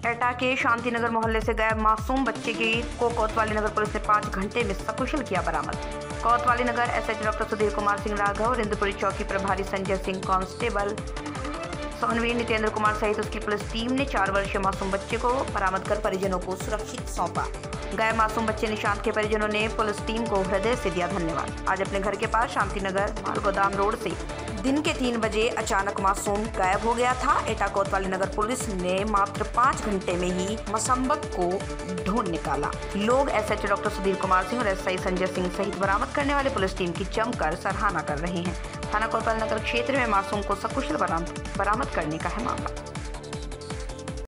एटा के शांतिनगर मोहल्ले से गायब मासूम बच्चे को कोतवाली नगर पुलिस ने 5 घंटे में सकुशल किया बरामद। कोतवाली नगर एसएच डॉक्टर सुधीर कुमार सिंह राघव और इंद्रपुरी चौकी प्रभारी संजय सिंह, कांस्टेबल सोनवीर नितेंद्र कुमार सहित उसकी पुलिस टीम ने 4 वर्षीय मासूम बच्चे को बरामद कर परिजनों को सुरक्षित सौंपा। गायब मासूम बच्चे निशांत के परिजनों ने पुलिस टीम को हृदय से दिया धन्यवाद। आज अपने घर के पास शांतिनगर माल गोदाम रोड से दिन के 3 बजे अचानक मासूम गायब हो गया था। एटा कोतवाली नगर पुलिस ने मात्र 5 घंटे में ही मसंबत को ढूंढ निकाला। लोग एसएच डॉक्टर सुधीर कुमार सिंह और एसआई संजय सिंह सहित बरामद करने वाले पुलिस टीम की जमकर सराहना कर रहे हैं। थाना कोतवाली नगर क्षेत्र में मासूम को सकुशल बरामद करने का है मामला।